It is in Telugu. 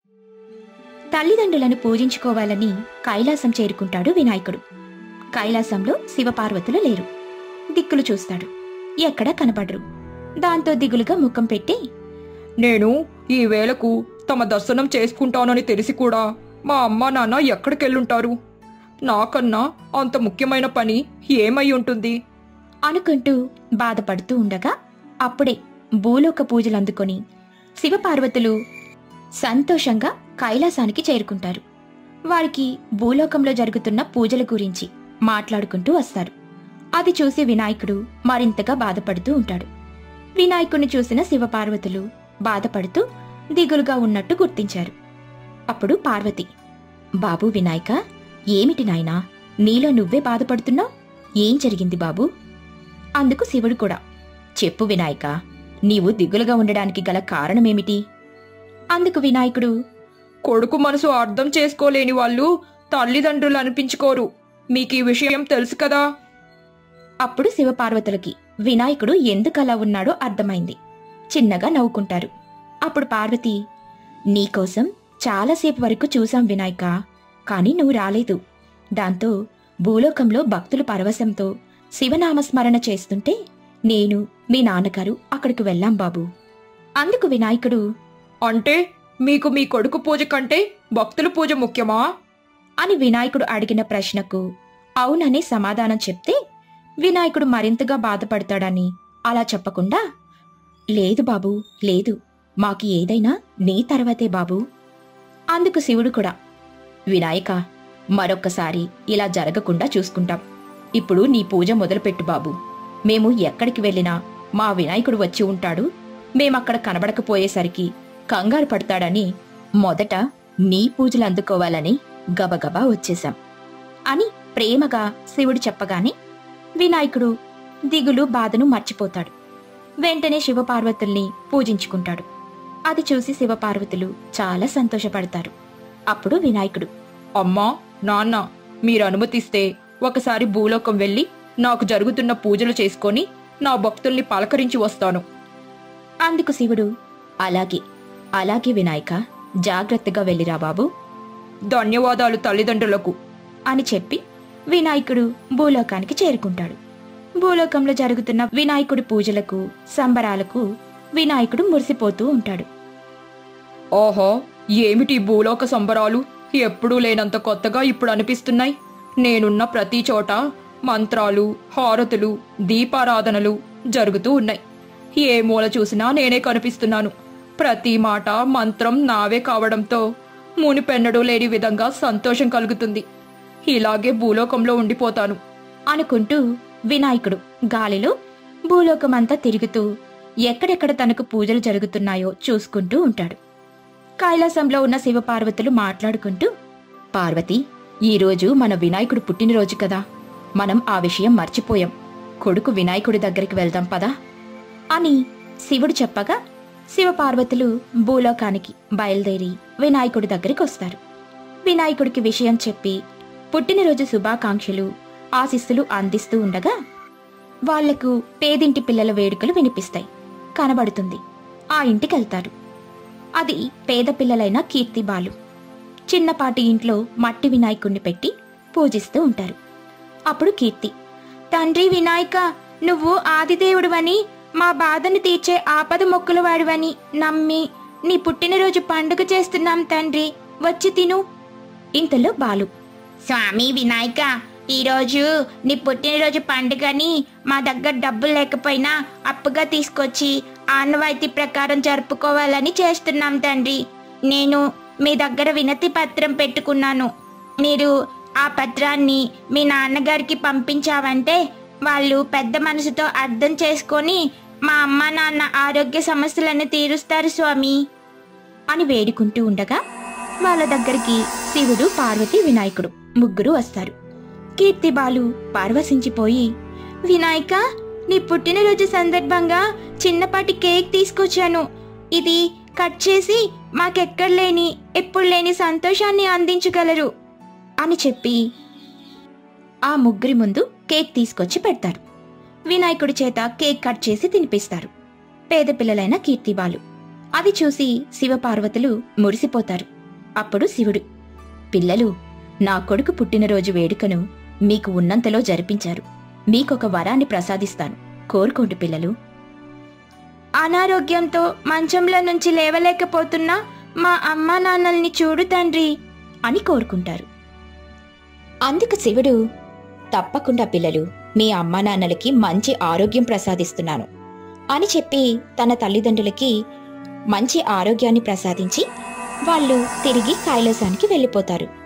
తల్లిదండ్రులను పూజించుకోవాలని కైలాసం చేరుకుంటాడు వినాయకుడు. కైలాసంలో శివపార్వతులు లేరు. దిక్కులు చూస్తాడు, ఎక్కడా కనపడరు. దాంతో దిగులుగా ముఖం పెట్టి, నేను ఈ వేళకు తమ దర్శనం చేసుకుంటానని తెలిసి కూడా మా అమ్మా నాన్న ఎక్కడికెళ్ళుంటారు? నాకన్నా అంత ముఖ్యమైన పని ఏమై ఉంటుంది అనుకుంటూ బాధపడుతూ ఉండగా అప్పుడే భూలోక పూజలందుకొని శివపార్వతులు సంతోషంగా కైలాసానికి చేరుకుంటారు. వారికి భూలోకంలో జరుగుతున్న పూజల గురించి మాట్లాడుకుంటూ వస్తారు. అది చూసి వినాయకుడు మరింతగా బాధపడుతూ ఉంటాడు. వినాయకుడిని చూసిన శివపార్వతులు బాధపడుతూ దిగులుగా ఉన్నట్టు గుర్తించారు. అప్పుడు పార్వతి, బాబూ వినాయక, ఏమిటి నాయనా, నీలో నువ్వే బాధపడుతున్నావు? ఏం జరిగింది బాబూ? అందుకు శివుడు కూడా, చెప్పు వినాయక, నీవు దిగులుగా ఉండడానికి గల కారణమేమిటి? అందుకు వినాయకుడు, కొడుకు మనసు అర్థం చేసుకోలేని వాళ్ళు తల్లిదండ్రులు అనిపించుకోరు. మీకు ఈ విషయం తెలుసు కదా? అప్పుడు శివపార్వతులకి వినాయకుడు ఎందుకలా ఉన్నాడో అర్థమైంది. చిన్నగా నవ్వుకుంటారు. అప్పుడు పార్వతి, నీకోసం చాలాసేపు వరకు చూశాం వినాయక, కాని నువ్వు రాలేదు. దాంతో భూలోకంలో భక్తులు పరవశంతో శివనామస్మరణ చేస్తుంటే నేను మీ నాన్నగారు అక్కడికి వెళ్ళాం బాబు. అందుకు వినాయకుడు, అంటే మీకు మీ కొడుకు పూజ కంటే భక్తుల పూజ ముఖ్యమా అని వినాయకుడు అడిగిన ప్రశ్నకు అవుననే సమాధానం చెప్తే వినాయకుడు మరింతగా బాధపడతాడని అలా చెప్పకుండా, లేదు బాబూ, లేదు, మాకి ఏదైనా నీ తర్వాతే బాబూ. అందుకు శివుడు కూడా, వినాయక, మరొక్కసారి ఇలా జరగకుండా చూసుకుంటాం. ఇప్పుడు నీ పూజ మొదలుపెట్టు బాబు. మేము ఎక్కడికి వెళ్ళినా మా వినాయకుడు వచ్చి ఉంటాడు. మేమక్కడ కనబడకపోయేసరికి కంగారు పడతాడని మొదట నీ పూజలు అందుకోవాలని గబగబా వచ్చేశాం అని ప్రేమగా శివుడు చెప్పగానే వినాయకుడు దిగులు బాధను మర్చిపోతాడు. వెంటనే శివపార్వతుల్ని పూజించుకుంటాడు. అది చూసి శివపార్వతులు చాలా సంతోషపడతారు. అప్పుడు వినాయకుడు, అమ్మా నాన్న, మీరు అనుమతిస్తే ఒకసారి భూలోకం వెళ్ళి నాకు జరుగుతున్న పూజలు చేసుకొని నా భక్తుల్ని పలకరించి వస్తాను. అందుకు శివుడు, అలాగే అలాగే వినాయక, జాగ్రత్తగా వెళ్ళిరా బాబు. ధన్యవాదాలు తల్లిదండ్రులకు అని చెప్పి వినాయకుడు భూలోకానికి చేరుకుంటాడు. భూలోకంలో జరుగుతున్న వినాయకుడి పూజలకు సంబరాలకు వినాయకుడు మురిసిపోతూ ఉంటాడు. ఓహో, ఏమిటి భూలోక సంబరాలు? ఎప్పుడూ లేనంత కొత్తగా ఇప్పుడు అనిపిస్తున్నాయి. నేనున్న ప్రతి చోట మంత్రాలు, హారతులు, దీపారాధనలు జరుగుతూ ఉన్నాయి. ఏ మూల చూసినా నేనే కనిపిస్తున్నాను. ప్రతి మాట మంత్రం నావే కావడంతో మునిపెన్నడూ లేని విధంగా సంతోషం కలుగుతుంది. ఇలాగే భూలోకంలో ఉండిపోతాను అనుకుంటూ వినాయకుడు గాలిలో భూలోకమంతా తిరుగుతూ ఎక్కడెక్కడ తనకు పూజలు జరుగుతున్నాయో చూసుకుంటూ ఉంటాడు. కైలాసంలో ఉన్న శివపార్వతులు మాట్లాడుకుంటూ, పార్వతి, ఈరోజు మన వినాయకుడు పుట్టినరోజు కదా, మనం ఆ విషయం మర్చిపోయాం. కొడుకు వినాయకుడి దగ్గరికి వెళ్దాం పదా అని శివుడు చెప్పగా శివపార్వతులు భూలోకానికి బయలుదేరి వినాయకుడి దగ్గరికి వస్తారు. వినాయకుడికి విషయం చెప్పి పుట్టినరోజు శుభాకాంక్షలు, ఆశీస్సులు అందిస్తూ ఉండగా వాళ్లకు పేదింటి పిల్లల వేడుకలు వినిపిస్తాయి. కనబడుతుంది. ఆ ఇంటికెళ్తారు. అది పేద పిల్లలైన కీర్తి బాలు. చిన్నపాటి ఇంట్లో మట్టి వినాయకుణ్ణి పెట్టి పూజిస్తూ ఉంటారు. అప్పుడు కీర్తి, తండ్రి వినాయక, నువ్వు ఆదిదేవుడివని, మా బాధను తీర్చే ఆపద మొక్కులవాడివని నమ్మి నీ పుట్టినరోజు పండుగ చేస్తున్నాం తండ్రి, వచ్చి తిను. ఇంతలో బాలు, స్వామి వినాయక, ఈరోజు నీ పుట్టినరోజు పండుగని మా దగ్గర డబ్బులు లేకపోయినా అప్పుగా తీసుకొచ్చి ఆనవాయితీ ప్రకారం జరుపుకోవాలని చేస్తున్నాం తండ్రి. నేను మీ దగ్గర వినతి పత్రం పెట్టుకున్నాను. మీరు ఆ పత్రాన్ని మీ నాన్నగారికి పంపించావంటే వాళ్ళు పెద్ద మనసుతో అర్థం చేసుకొని మా అమ్మ నాన్న ఆరోగ్య సమస్యలను తీరుస్తారు స్వామి అని వేడుకుంటూ ఉండగా వాళ్ళ దగ్గరికి శివుడు, పార్వతి, వినాయకుడు ముగ్గురు వస్తారు. కీర్తి బాలు పార్వశించిపోయి, వినాయక, నీ పుట్టినరోజు సందర్భంగా చిన్నపాటి కేక్ తీసుకొచ్చాను. ఇది కట్ చేసి మాకెక్కడ లేని ఎప్పుడు లేని సంతోషాన్ని అందించగలరు అని చెప్పి ఆ ముగ్గురి ముందు కేక్ తీసుకొచ్చి పెడతారు. వినాయకుడి చేత కేక్ కట్ చేసి తినిపిస్తారు పేద పిల్లలైన కీర్తిబాలు. అది చూసి శివపార్వతులు మురిసిపోతారు. అప్పుడు శివుడు, పిల్లలు, నా కొడుకు పుట్టినరోజు వేడుకను మీకు ఉన్నంతలో జరిపించారు. మీకొక వరాన్ని ప్రసాదిస్తాను, కోరుకోండి పిల్లలు. అనారోగ్యంతో మంచంలో నుంచి లేవలేకపోతున్నా మా అమ్మా నాన్నల్ని చూడు తండ్రి అని కోరుకుంటారు. అందుకు శివుడు, తప్పకుండా పిల్లలు, మీ అమ్మా నాన్నలకి మంచి ఆరోగ్యం ప్రసాదిస్తున్నాను అని చెప్పి తన తల్లిదండ్రులకి మంచి ఆరోగ్యాన్ని ప్రసాదించి వాళ్ళు తిరిగి కైలాసానికి వెళ్ళిపోతారు.